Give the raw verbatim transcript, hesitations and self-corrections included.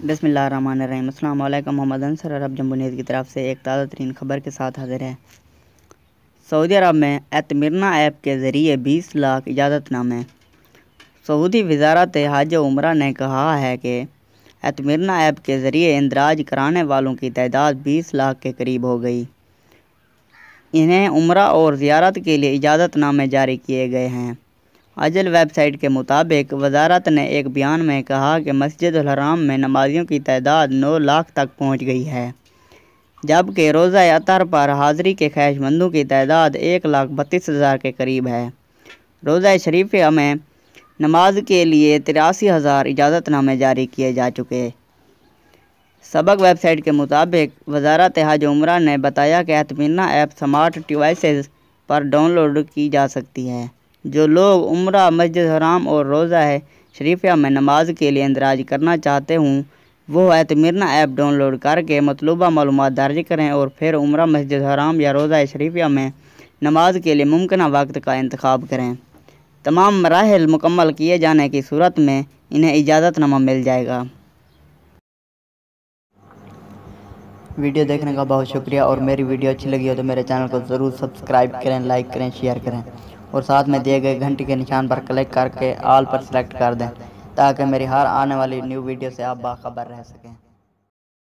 بسم اللہ الرحمن الرحیم۔ السلام علیکم۔ محمد انصر عرب جمہوریہ نیز کی طرف سے ایک تازہ ترین خبر کے ساتھ حاضر ہے۔ سعودی عرب میں ایتمرنا ایپ کے ذریعے بیس لاکھ اجازت نامے۔ سعودی وزارت حج و عمرہ نے کہا ہے کہ ایتمرنا ایپ کے ذریعے اندراج کرانے والوں کی تعداد بیس لاکھ کے قریب ہو گئی۔ انہیں عمرہ اور زیارت کے لیے اجازت نامے جاری کیے گئے ہیں۔ اجل ویب سائٹ کے مطابق وزارت نے ایک بیان میں کہا کہ مسجد الحرام میں نمازیوں کی تعداد نو لاکھ تک پہنچ گئی ہے، جبکہ روزہ اطہر پر حاضری کے خواہش مندوں کی تعداد ایک لاکھ بتیس ہزار کے قریب ہے۔ روزہ شریفیہ میں نماز کے لیے تراسی ہزار اجازت نامے جاری کیے جا چکے۔ سبق ویب سائٹ کے مطابق وزارت حج و عمرہ نے بتایا کہ ایتمرنا ایپ سمارٹ ڈیوائسز پر ڈاؤن لوڈ کی جا سکتی ہے۔ جو لوگ عمرہ، مسجد الحرام اور روزہ شریفیہ میں نماز کے لیے اندراج کرنا چاہتے ہوں وہ ایتمرنا ایپ ڈاؤن لوڈ کر کے مطلوبہ معلومات درج کریں اور پھر عمرہ، مسجد الحرام یا روزہ شریفیہ میں نماز کے لیے ممکنہ وقت کا انتخاب کریں۔ تمام مراحل مکمل کیے جانے کی صورت میں انہیں اجازت نامہ مل جائے گا۔ ویڈیو دیکھنے کا بہت شکریہ، اور میری ویڈیو اچھی لگی ہو تو میرے چینل کو ضرور سبسکرائب کریں، لائک کریں، شیئر کریں اور ساتھ میں دیے گئے گھنٹی کے نشان پر کلک کر کے آل پر سلیکٹ کر دیں تاکہ میری ہر آنے والی نیو ویڈیو سے آپ باخبر رہ سکیں۔